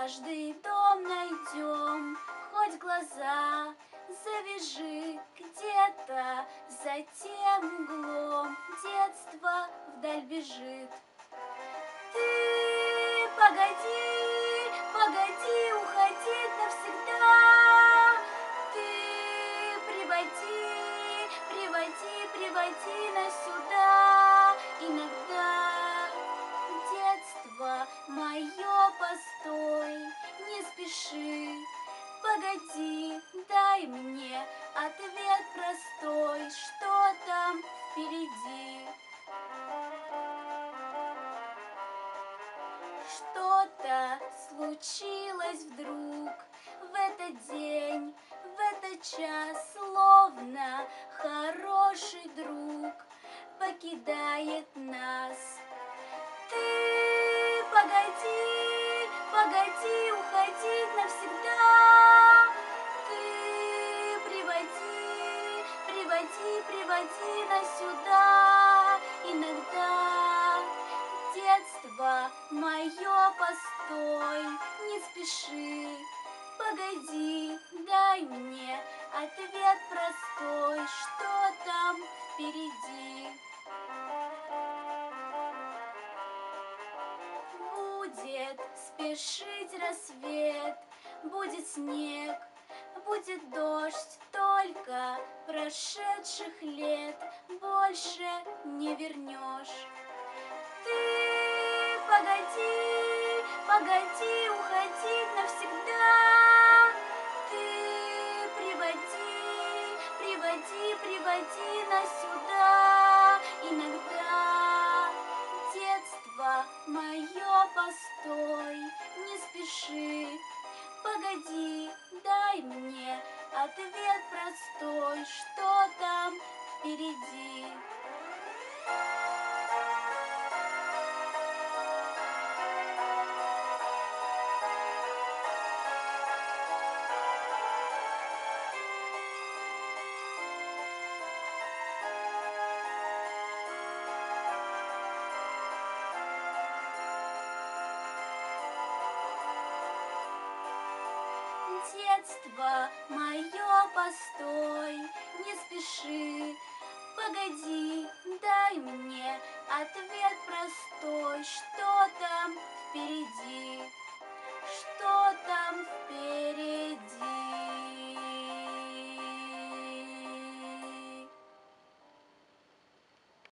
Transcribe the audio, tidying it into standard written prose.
каждый дом найдем, хоть глаза завяжи где-то, за тем углом детство вдаль бежит. Ты погоди, погоди уходить навсегда, ты приводи, приводи, приводи нас сюда. Иногда детство мое, постой, не спеши, погоди, дай мне ответ простой, что там впереди. Что-то случилось вдруг в этот день, в этот час, словно хороший друг покидает нас. Ты погоди, погоди уходить навсегда, ты приводи, приводи, приводи нас сюда. Иногда детство мое, постой, не спеши, погоди, дай мне ответ простой, что там впереди. Будет спешить рассвет, будет снег, будет дождь, только прошедших лет больше не вернешь. Ты погоди, погоди уходить навсегда, ты приводи, приводи, приводи нас сюда. Иногда детство мое, постой, не спеши, погоди, дай мне ответ простой, что там впереди. Детство мое, постой, не спеши, погоди, дай мне ответ простой,